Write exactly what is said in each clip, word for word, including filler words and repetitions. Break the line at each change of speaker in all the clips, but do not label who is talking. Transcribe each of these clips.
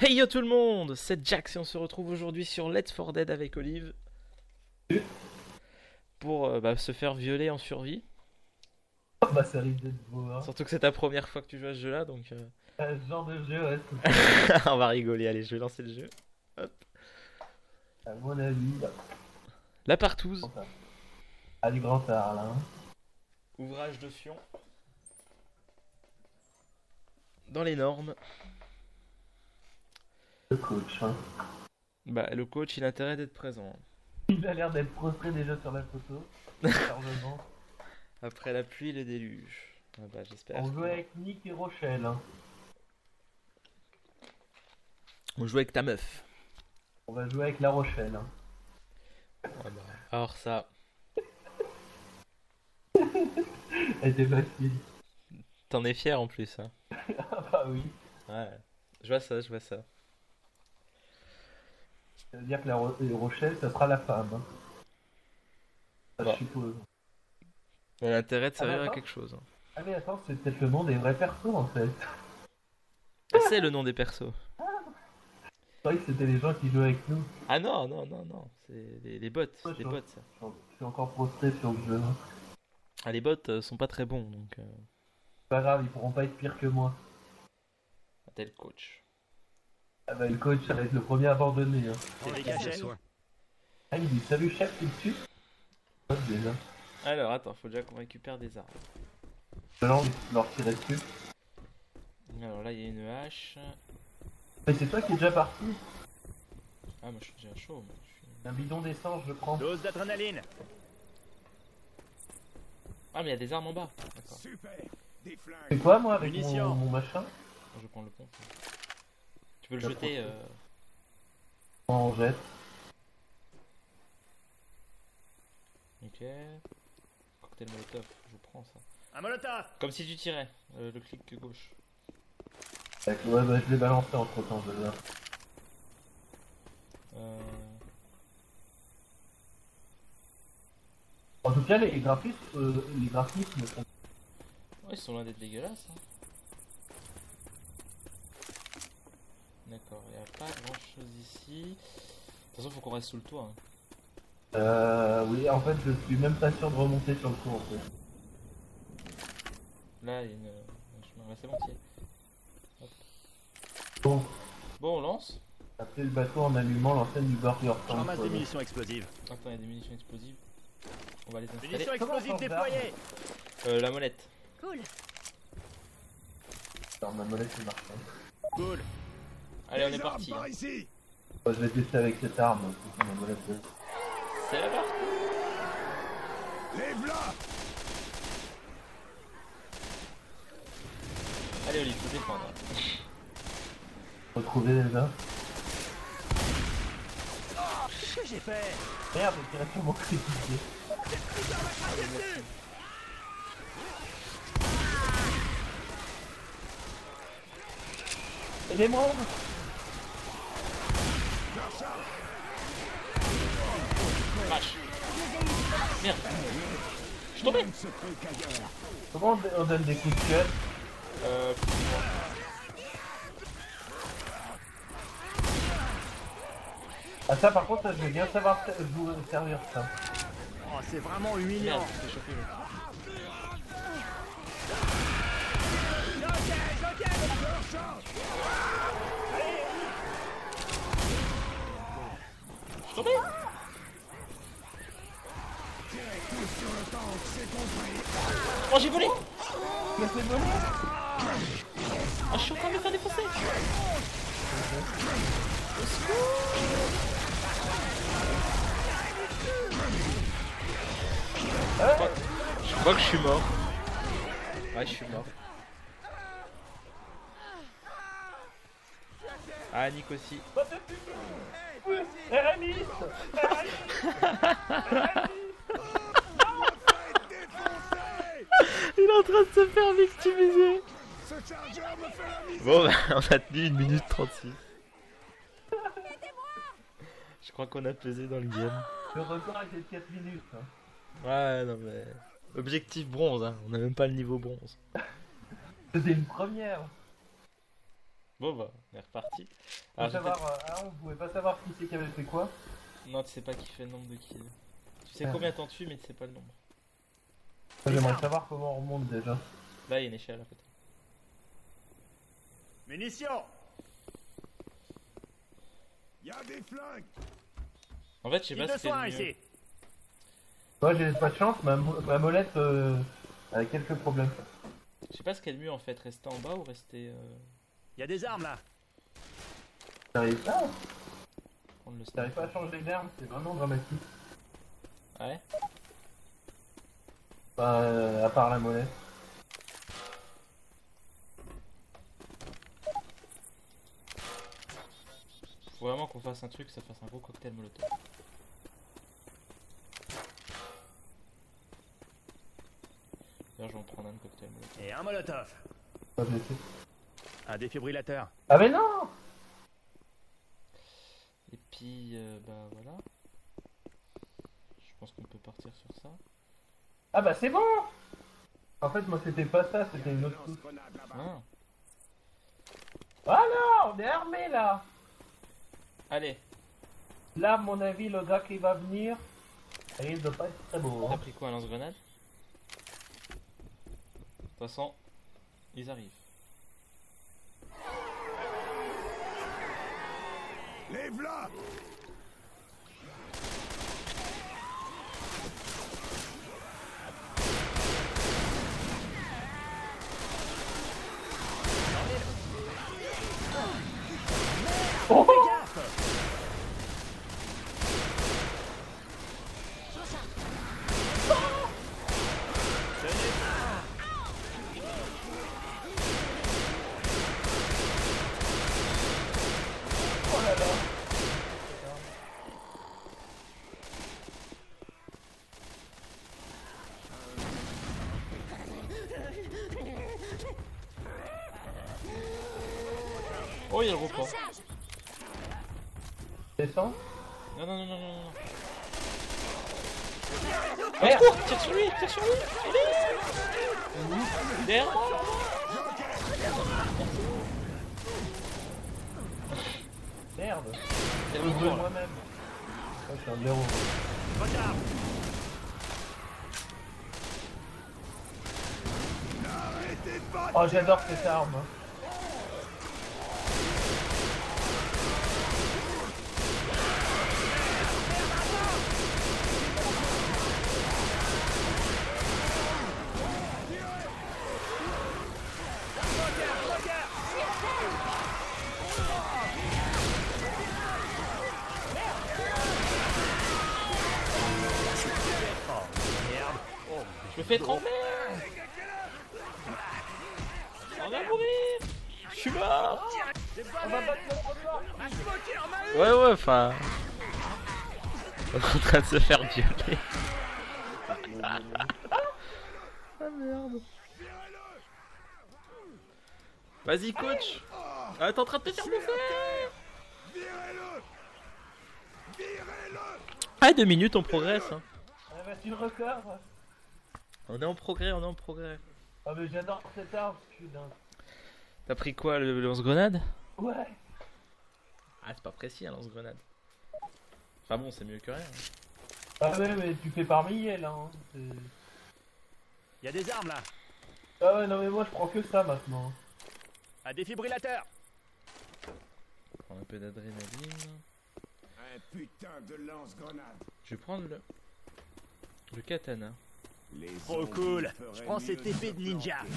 Hey yo tout le monde, c'est Jax et on se retrouve aujourd'hui sur Let's four Dead avec Olive pour euh, bah, se faire violer en survie.
Bah ça risque d'être beau hein.
Surtout que c'est ta première fois que tu joues à ce jeu là donc... Euh...
Euh, ce genre de jeu, ouais,
on va rigoler, allez je vais lancer le jeu. Hop.
à mon avis, bah,
La partouze.
à du grand art là. Hein.
Ouvrage de fion. Dans les normes.
Le coach. Hein.
Bah le coach il a intérêt d'être présent.
Il a l'air d'être prostré déjà sur la photo. Charmement.
Après la pluie et le déluge. Ah bah j'espère.
On joue avec Nick et Rochelle. Hein.
On joue avec ta meuf.
On va jouer avec La Rochelle. Hein.
Ah bah, alors ça.
Elle était facile.
T'en es fier en plus hein.
Ah bah oui.
Ouais. Je vois ça, je vois ça.
Ça veut dire que La Ro- Rochelle, ça sera la femme. Hein. Ça,
Bon.
je suppose.
On a intérêt de
Ah,
servir à
d'accord.
quelque chose. Hein.
Ah mais attends, c'est peut-être le nom des vrais persos en fait.
C'est le nom des persos.
Je croyais que c'était les gens qui jouaient avec nous.
Ah non, non, non, non, c'est les, les bots,
Ouais,
les
je-
bots ça.
Je suis encore prostré sur le jeu. Hein.
Ah les bots euh, sont pas très bons donc... Euh...
Pas grave, ils pourront pas être pires que moi.
Tel coach.
Ah bah le coach, ça va être le premier abandonné. Hein.
C'est dégagé.
Ah il dit salut chef, tu me tues. Ouais, déjà.
Alors attends, faut déjà qu'on récupère des armes.
Je lance leur tirer dessus.
Alors là il y a une hache.
Mais c'est toi qui es déjà parti.
Ah moi je suis déjà chaud. Moi. Je suis...
Un bidon d'essence, je prends.
Dose d'adrénaline.
Ah mais il y a des armes en bas. D'accord.
Super. Des flingues.
C'est quoi moi avec
Munitions.
mon, mon machin?
Je vais prendre le pont. Tu peux le
Je
jeter.
prends.
Euh...
On jette.
Ok. Cocktail molotov, je prends ça.
Un molotov.
Comme si tu tirais. Euh, le clic gauche.
Avec- Ouais bah je l'ai balancé entre temps je là.
Euh...
En tout cas les graphismes, euh, les graphismes sont...
Ouais, ils sont loin d'être dégueulasses. Hein. D'accord, il n'y a pas grand chose ici. De toute façon, faut qu'on reste sous le toit. Hein.
Euh... Oui en fait je suis même pas sûr de remonter sur le tour en fait.
Là, il y a une... un chemin. Bah, c'est bon, tiens.
Bon,
Bon, on lance.
après le bateau en allumant l'enseigne du Burger
Je
King.
ramasse des munitions explosives.
Attends, il y a des munitions explosives. On va les installer.
Munitions
Comment
explosives
on s'en
déployées.
Euh, la molette.
Cool.
Attends, ma molette c'est marche.
Cool.
Allez, on est parti. Hein.
Ici.
Je vais tester avec cette arme. C'est ma molette.
C'est la barre.
Les blas.
Allez, Olive, faut défendre.
Retrouver déjà.
Qu'est-ce que j'ai fait?
Merde, il a sûrement critiqué. Aidez-moi!
Vache. Merde. Je suis tombé.
Comment on on donne des coups de gueule?
Euh...
Ah ça par contre, ça, je veux bien savoir se- vous servir ça.
Oh, c'est vraiment humiliant.
Merde, je suis chopé. là. Je suis tombé. Oh, j'ai volé.
Mais c'est bon.
Ah, je suis en train de me faire défoncer. Je crois, je crois que je suis mort. Ouais, je suis mort. Ah, Nick aussi.
Aramis!
Il est en train de se faire victimiser. Bon, bah, on a tenu une minute trente-six. Je crois qu'on a pesé dans le game.
Le record était de quatre minutes. Hein.
Ouais, non mais... Objectif bronze, hein. On a même pas le niveau bronze.
C'était une première.
Bon bah, on est reparti.
Faut
Alors, j'ai
savoir, euh, ah, on pouvait pas savoir qui c'est qui avait fait quoi.
peut-être- Non, tu sais pas qui fait le nombre de kills. Tu sais
Ah.
combien t'en tues, mais tu sais pas le nombre.
J'aimerais savoir comment on remonte déjà.
Là, il y a une échelle à côté.
Munitions.
Y'a des flingues.
En fait, je sais
Kit
pas
de
ce qui est
soin
le mieux.
ici.
Moi j'ai pas de chance, ma, mo- ma molette euh, a quelques problèmes.
Je sais pas ce qui est le mieux en fait, rester en bas ou rester. Euh...
Y a des armes là.
T'arrives pas
prendre le
T'arrives pas à
sniper.
changer d'arme, c'est vraiment dramatique.
Ouais.
Enfin, euh, à part la molette.
Faut vraiment qu'on fasse un truc, que ça fasse un gros cocktail molotov. D'ailleurs, je vais en prendre un de cocktail molotov.
Et un molotov.
Pas de laisser.
Un défibrillateur.
Ah mais non.
Et puis, euh, bah voilà. Je pense qu'on peut partir sur ça.
Ah bah c'est bon. En fait moi c'était pas ça, c'était une autre touche.
Lance-grenade là-bas.
Ah.
Ah non, on est armé là.
Allez,
Là à mon avis le gars qui va venir risque de pas être très beau.
t'as
Hein.
pris quoi, un lance-grenade? De toute façon, ils arrivent.
Les v'là.
Oh,
Fais gaffe.
oh là là.
Oh, il y a le repos.
Descends.
Non, non, non, non, non, non.
Merde.
Cours, tire sur lui, tire sur lui. Il est derrière moi.
Merde.
Il y a
Je
le
veux
repos, là.
moi-même. Oh, je suis un blaireau.
Retard.
Arrêtez de battre.
Oh j'adore cette arme.
Je me fais trembler. On va mourir. Je suis mort.
On va battre le record.
Ouais, ouais, enfin. On est en train de se faire violer. Ah merde. Vas-y, coach. Ah, t'es en train de te faire bouffer.
Virez-le. Virez-le.
Ah, deux minutes, on progresse. Hein.
On a battu le record.
On est en progrès, on est en progrès.
Ah mais j'adore cette arme, putain.
T'as pris quoi, le, le lance-grenade?
Ouais.
Ah, c'est pas précis, un lance-grenade. Enfin bon, c'est mieux que rien. hein.
Ah ouais mais tu fais par milliers là. Hein. c'est-
Y a des armes là.
Ah ouais non mais moi je prends que ça maintenant.
Un défibrillateur.
Prends un peu d'adrénaline.
Un putain de lance-grenade.
Je vais prendre le. Le katana.
Les
Trop
zombies
cool.
feraient
Je prends
mieux
cette
de
épée
se
de ninja.
planter.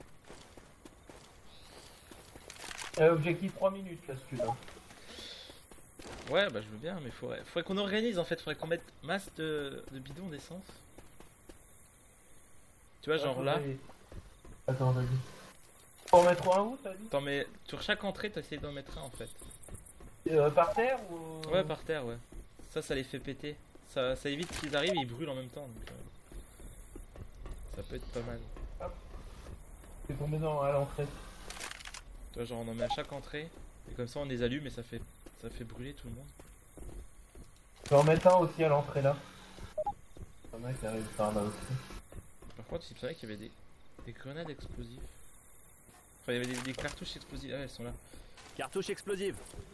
Euh, objectif trois minutes là celui-là.
Ouais, bah je veux bien, mais faudrait, faudrait qu'on organise en fait. Faudrait qu'on mette masse de, de bidons d'essence. Tu vois, genre là.
Attends vas-y. Faut en mettre un où t'as dit?
Attends, mais sur chaque entrée, t'essayes d'en mettre un en fait.
Euh, par terre ou...
Ouais, par terre, ouais. Ça, ça les fait péter. Ça, ça évite qu'ils arrivent et ils brûlent en même temps. Donc, euh, ça peut être pas mal.
C'est tombé dans à l'entrée.
Tu vois, genre on en met à chaque entrée. Et comme ça, on les allume et ça fait, ça fait brûler tout le monde.
Je vais en mettre un aussi à l'entrée là. Il y en a qui arrivent par là aussi.
Par contre, il me semblait qu'il y avait des, des grenades explosives. Enfin, il y avait des, des cartouches explosives. Ah, elles sont là.
Cartouche explosive.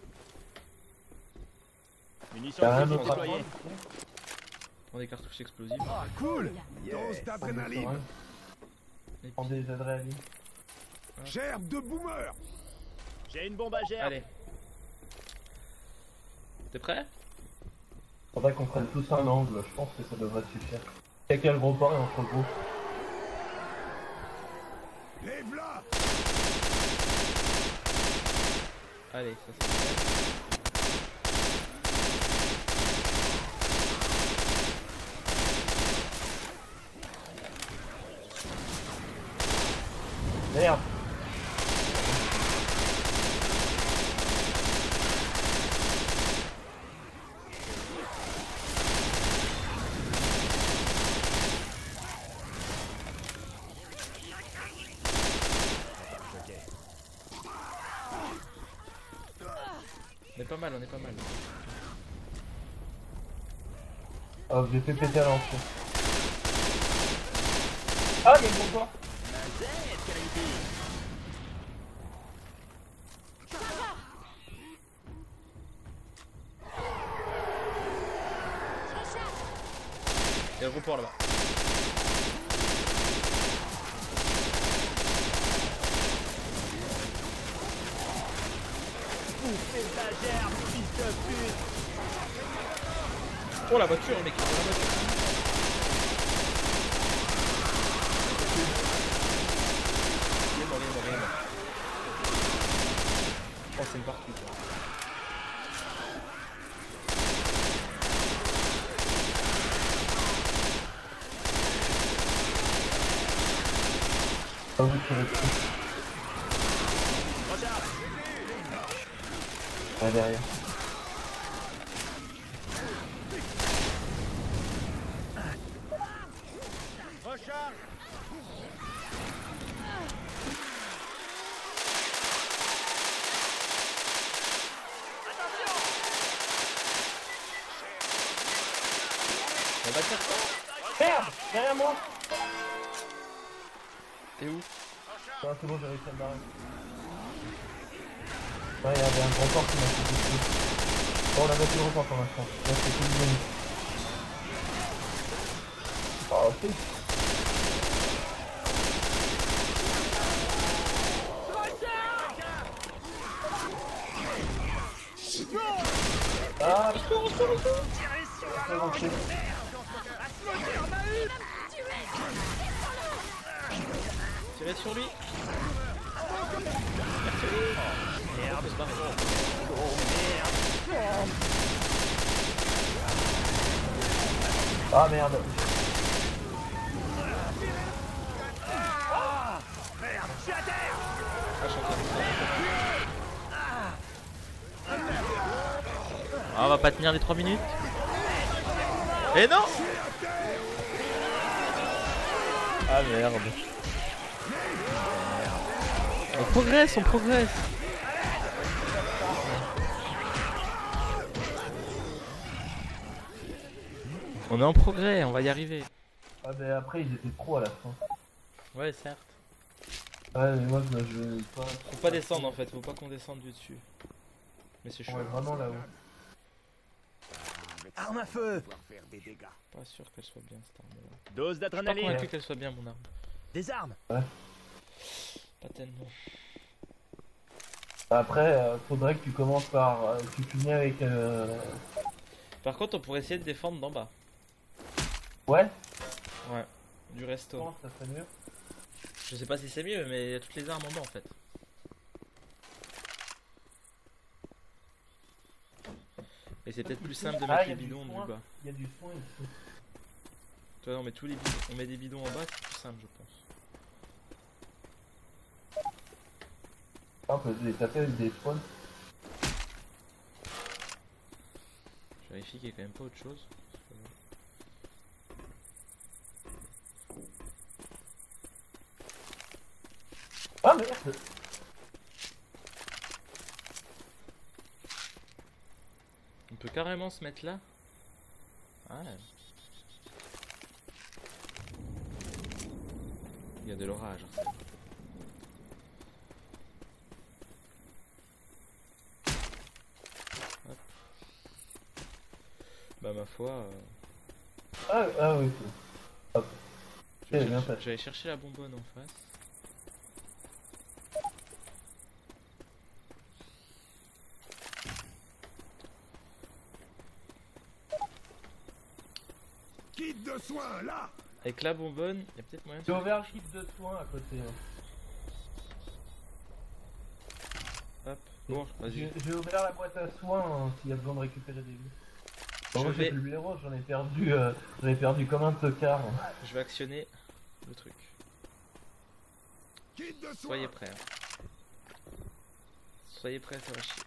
Munitions
T'as rien
explosives
d'autre à
déployées.
prendre?
Prends des cartouches explosives.
Ah, cool.
Yeah.
Dose d'adrénaline.
Et
Prends
puis,
des adrénalines.
Gerbe de boomer.
J'ai une bombe à gerbe.
allez. T'es prêt?
Faudrait qu'on prenne tous un angle, je pense que ça devrait suffire. Y'a qu'à le gros port et on se regroupe.
Les v'là.
Allez, ça c'est fait.
Merde.
On est pas mal, on est pas mal.
Oh, j'ai fait péter à l'ancien. Ah, y'a le gros port.
Il y a le gros port là-bas.
C'est de la gerbe, fils de pute.
Oh la voiture, mec, il est dans la voiture. Il est mort, il est mort, il est mort. Oh, c'est une partie quoi.
Ah oui, tu restes.
Recharge.
Ah, derrière.
Recharge.
On va faire quoi?
Merde! Derrière moi!
T'es où?
Ah, c'est bon, j'ai réussi à me barrer. Ouais, il y avait un gros port qui m'a fait dessus. Bon, on a battu le record pour l'instant. Là, c'est tout le monde. Oh, c'est... Ah, retour, retour, retour! C'est bon, c'est bon.
Tirez sur lui.
Merde.
C'est pas grave.
Ah, merde.
Merde, je suis à terre.
Ah, je suis en train de faire. Ah, on va pas tenir les trois minutes. Et non! Ah merde. On progresse, on progresse. On est en progrès, on va y arriver.
Ah, mais après, ils étaient trop à la fin.
Ouais, certes.
Ouais, mais moi, je je vais pas...
Faut pas descendre en fait, faut pas qu'on descende du dessus. Mais c'est chaud.
Ouais, vraiment là-haut.
Arme à feu.
Faire des dégâts.
Pas sûr qu'elle soit bien cette arme là.
Dose
Pas
d'adrénaline.
convaincu qu'elle soit bien mon arme.
Des armes.
Pas tellement.
Après, euh, faudrait que tu commences par... Euh, tu finis avec... Euh...
Par contre, on pourrait essayer de défendre d'en bas.
Ouais,
Ouais, du resto.
comment ça serait mieux?
Je sais pas si c'est mieux, mais il y a toutes les armes en bas en fait. Et c'est peut-être plus simple de
Ah,
mettre
y a
les
du
bidons du
soin.
bas.
Il y a du soin ici.
Tu vois, on met tous les bidons, on met des bidons en bas, c'est plus simple, je pense.
Ah, on peut les taper avec des spawns.
Je vérifie qu'il y a quand même pas autre chose.
Ah, merde!
On peut carrément se mettre là. Ouais. Il y a de l'orage. ma foi. Euh...
Ah, ah oui, c'est... Hop.
Je vais
Eh, bien
chercher-
fait.
J'allais chercher la bonbonne en face.
Kit de soins, là.
Avec la bonbonne, il y a peut-être moyen de...
J'ai ouvert le kit de soins à côté. hein.
Hop, bon, vas-y.
J'ai j'ai ouvert la boîte à soins hein, s'il y a besoin de récupérer des vies.
Je
Bon,
vais-
j'ai plus le blaireau, j'en ai perdu, euh, j'en ai perdu comme un tocard.
Je vais actionner le truc.
Kit de soins.
Soyez prêts. hein. Soyez prêts, ça va chier.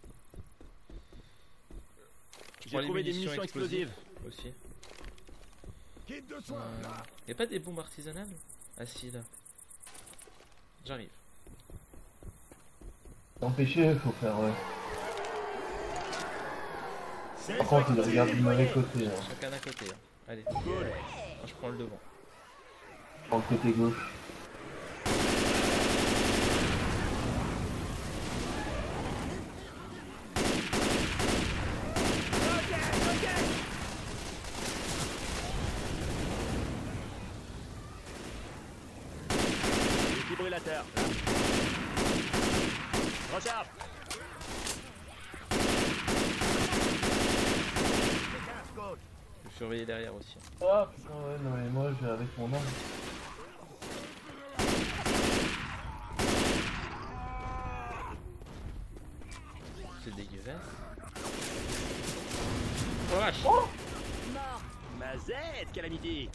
Je prends
J'ai
les
trouvé des
munitions
munitions explosives.
aussi.
Kit de soins,
Euh,
là.
y a pas des bombes artisanales? Ah si, là. J'arrive.
Empêché, faut faire... Euh...
C'est
Par contre, il
parti,
regarde du mauvais
nettoyé.
côté. Hein.
Chacun d'un côté. hein. Allez,
Cool.
moi je prends le devant.
Dans le côté gauche.
Défibrillateur. Recharge.
Je vais surveiller derrière aussi.
Ah putain, ouais, non mais moi, j'ai avec mon arme.
C'est dégueulasse. Oh vache!
Mazette, Calamity.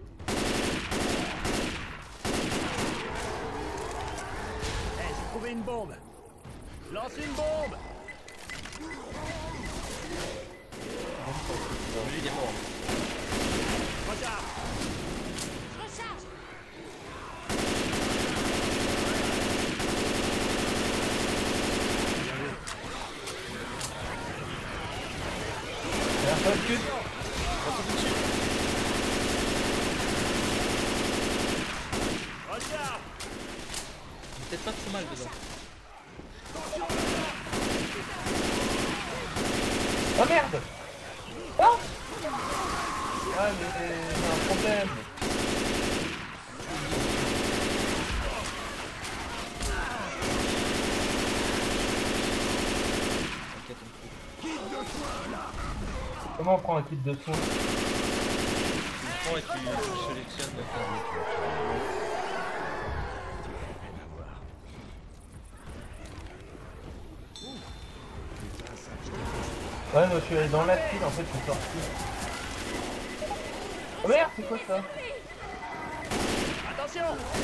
Eh, j'ai trouvé une bombe. Lance une bombe.
Lui il est mort.
Recharge.
Recharge.
Et un peu de cul.
Recharge.
Il peut-être pas trop mal dedans.
Oh merde. Oh ah mais j'ai un problème.
T'inquiète, on trouve.
Kit de soins, là.
Comment on prend un kit de soins?
Tu le prends et tu, tu sélectionnes le temps.
Ouais, moi je suis allé dans la file, en fait, je suis sorti. Oh merde, c'est quoi ça?
Attention.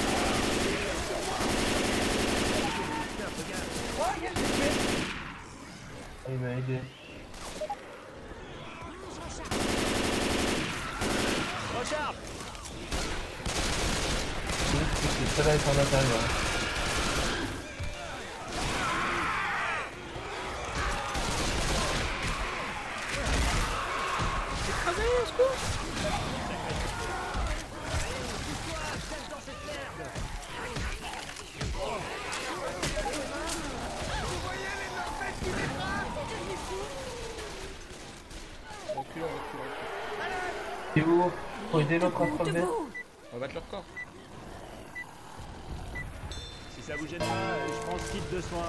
Ah, il m'a aidé.
Recharge.
C'est celle-là est en intérieur.
Recule, recule, recule.
C'est où? Faut aider l'autre à se relever.
Debout.
On va battre leur corps.
Si ça vous gêne pas, euh, je prends ce kit de soins.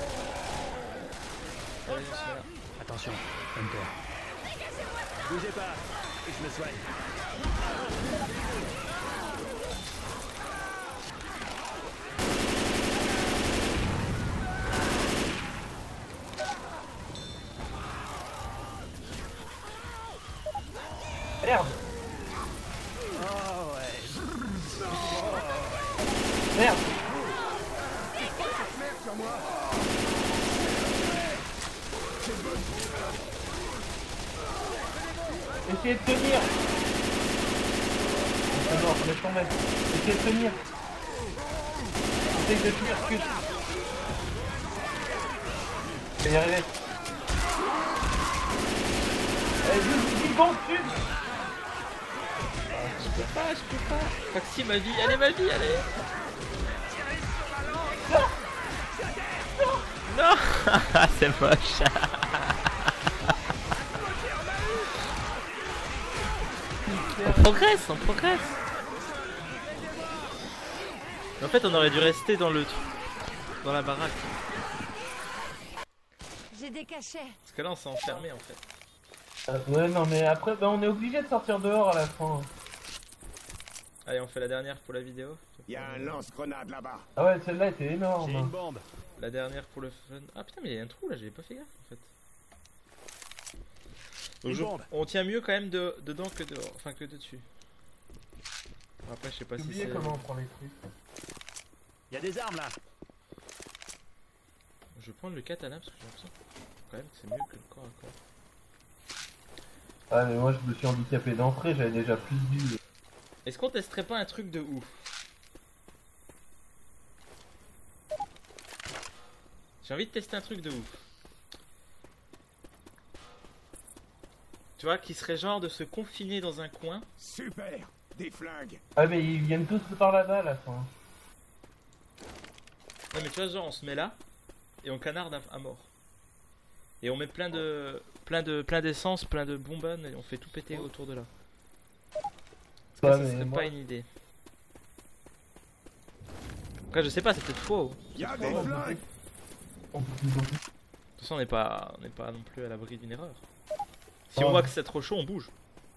Allez, on se met là.
Attention, Hunter. Bougez pas, je me soigne.
Merde!
Oh ouais.
Merde! Essayez de tenir! C'est mort, laisse tomber. Essayez de tenir! Essayez de tenir, que... Je vais y arriver. Allez, juste dix secondes, dessus!
Je peux pas, je peux pas. Maxi, ma vie, allez, ma vie, allez. Non. C'est moche. On progresse, on progresse. En fait, on aurait dû rester dans le truc, dans la baraque.
J'ai des cachets.
Parce que là, on s'est enfermé en fait.
Euh, ouais, non, mais après, bah, on est obligé de sortir dehors à la fin.
Allez, on fait la dernière pour la vidéo.
Il y a un lance-grenade là-bas.
Ah ouais, celle-là était
J'ai une
énorme.
bombe.
La dernière pour le fun. Ah putain, mais il y a un trou là, j'avais pas fait gaffe en fait. Donc,
Une
je-
bombe.
on tient mieux quand même de, dedans que dehors, enfin que dessus. Après, je sais pas
J'ai
si
oublié
c'est.
comment on prend les trucs.
Il y a des armes là.
Je vais prendre le katana parce que j'ai l'impression quand même que c'est mieux que le corps à corps.
Ah, mais moi, je me suis handicapé d'entrée, j'avais déjà plus de vie.
Est-ce qu'on testerait pas un truc de ouf? J'ai envie de tester un truc de ouf. Tu vois, qui serait genre de se confiner dans un coin.
Super. Des flingues.
Ah, mais ils viennent tous par là-bas à la fin.
Non mais tu vois, genre on se met là et on canarde à, à mort. Et on met plein de plein de plein d'essence, plein de bonbonnes et on fait tout péter autour de là. Est-ce que
Ouais,
ça
mais
serait
moi-
pas une idée? Après je sais pas, c'est peut-être faux.
Il y a des
On peut
flingues.
plus- on peut plus- on peut plus-
De toute façon on n'est pas on n'est pas non plus à l'abri d'une erreur. Si
Oh.
on voit que c'est trop chaud, on bouge.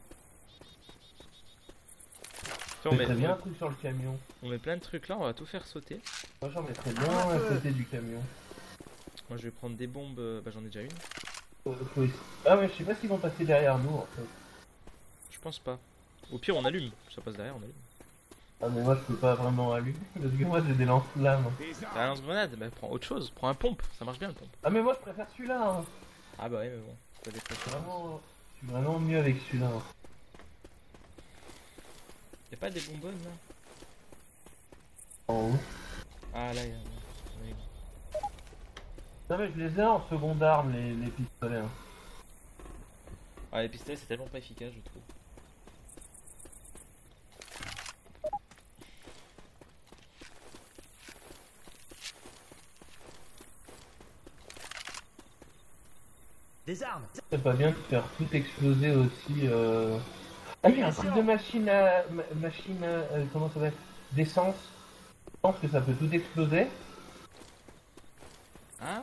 Tu vois, on,
Je
met,
mettrais bien un
on,
truc sur le camion.
on met plein de trucs là, on va tout faire sauter.
Moi, j'en mettrais bien à côté du camion.
Moi je vais prendre des bombes, euh, bah j'en ai déjà une.
Euh, faut essayer- Ah, mais je sais pas s'ils vont passer derrière nous en fait.
Je pense pas. Au pire on allume, ça passe derrière, on allume.
Ah, mais moi, je peux pas vraiment allumer parce que moi, j'ai des lance-flammes.
Des
T'as
armes.
un lance-grenade, bah prends autre chose, prends un pompe, ça marche bien le pompe.
Ah, mais moi, je préfère celui-là. Hein.
Ah bah ouais mais bon, t'as des
Je suis
préférences.
vraiment... je suis vraiment mieux avec celui-là. hein.
Y'a pas des bonbonnes là?
En haut.
Ah là, y'a. Oui.
Non, mais je les ai en seconde arme, les, les pistolets. Hein.
Ah, les pistolets c'est tellement pas efficace, je trouve.
Des armes.
C'est pas bien de faire tout exploser aussi. Euh... Ah, il y a un truc de machine à. ma- machine à. euh, comment ça s'appelle? D'essence. Je pense que ça peut tout exploser.
Ah.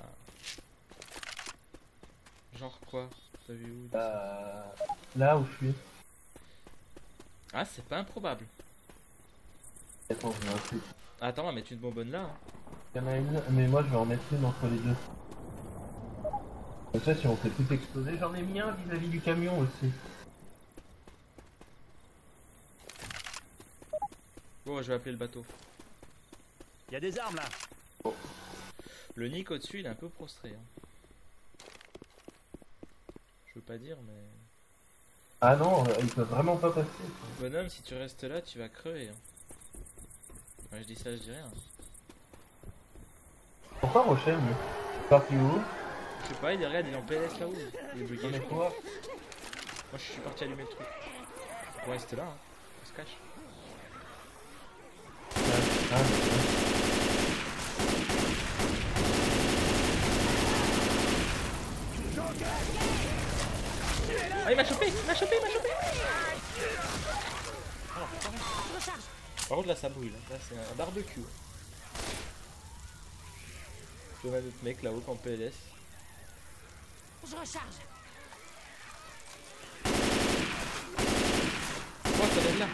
Genre quoi? T'as vu où?
Euh... Là où je suis.
Ah, c'est pas improbable.
Attends, je vais un truc.
Ah, attends, on va mettre une bonbonne là. hein.
Il y en a une, mais moi je vais en mettre une entre les deux. Comme ça, si on fait tout exploser, j'en ai mis un vis-à-vis du camion aussi.
Bon, je vais appeler le bateau.
Il y a des armes là.
Le Nick au-dessus, il est un peu prostré. hein. Je veux pas dire, mais.
Ah non, euh, ils peuvent vraiment pas passer.
Bonhomme, si tu restes là, tu vas crever. hein. Ouais, je dis ça, je dis rien.
Pourquoi Rochelle lui Parti où?
Je sais pas, il est, regarde, il est en P L S là-haut. Il est bloqué.
On est
je crois.
quoi?
Moi, je suis parti allumer le truc. On reste là, hein. On se cache.
Ah,
Ah, il m'a chopé, il m'a chopé, il m'a chopé.
Je recharge.
Par contre, là, ça brûle. hein. Là, c'est un barbecue. Je vois un autre mec là-haut en P L S.
Je recharge.
Quoi, ça vient de là?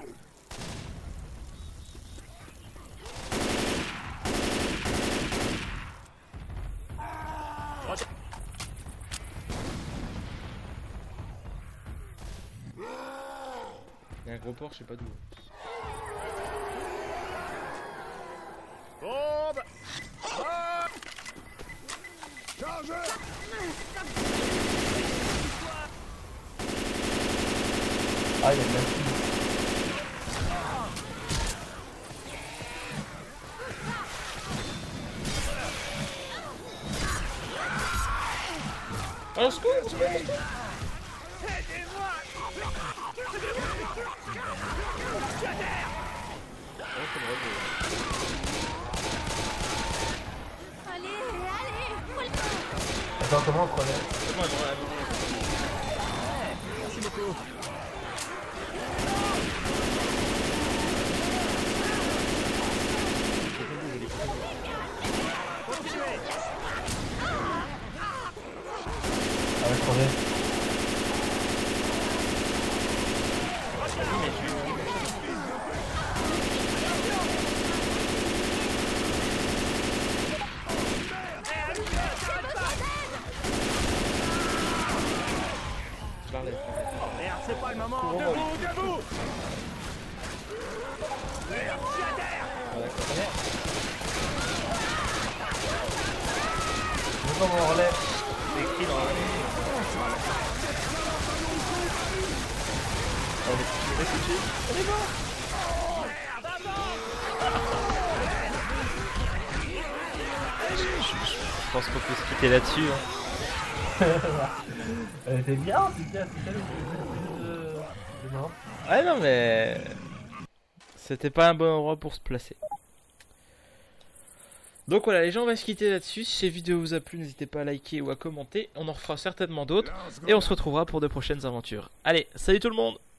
Il y a un gros port, je sais pas d'où.
Bombe.
Charge.
Ah, il y a de la fille.
Oh, au secours, au secours, au secours. Oh, c'est drôle,
Allez, allez. Faut le temps.
Attends, comment on se relève?
mais- Comment elle me- elle me-
Merci beaucoup.
comment on relève.
C'est écrit dans la... On est foutu. On est mort. Je pense qu'on peut se quitter là-dessus. Hein.
euh, c'est bien, en tout cas, c'est ça le de... de mort.
Ouais, non, mais. C'était pas un bon endroit pour se placer. Donc voilà, les gens, on va se quitter là-dessus. Si cette vidéo vous a plu, n'hésitez pas à liker ou à commenter. On en refera certainement d'autres. Et on se retrouvera pour de prochaines aventures. Allez, salut tout le monde!